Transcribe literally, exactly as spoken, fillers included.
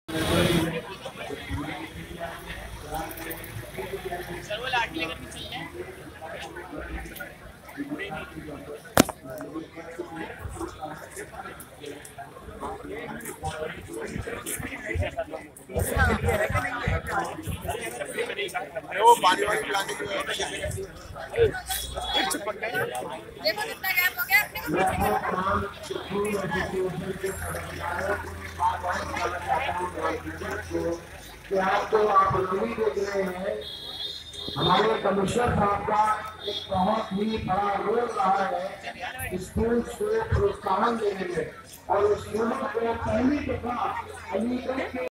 Sir वो लाठी लेकर के चल जाए। वो पानी वाली पिलाने की देखो कितना गैप हो गया अपने कि आपको आप नहीं देख रहे हैं। हमारे कमिश्नर साहब का एक बहुत ही बड़ा रोल रहा है स्कूल को प्रोत्साहन देने में, और स्कूलों को पहली दफा अलीगढ़ के